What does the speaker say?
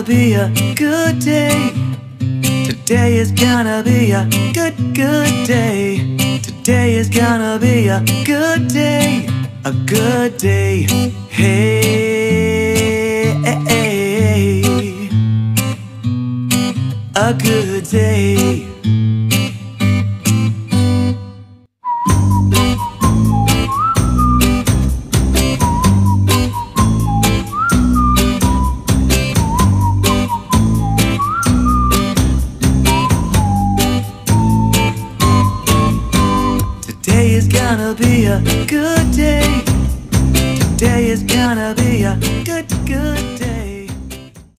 be a good day. Today is gonna be a good day. Today is gonna be a good day. A good day. Hey, a good day. Today is gonna be a good day. Today is gonna be a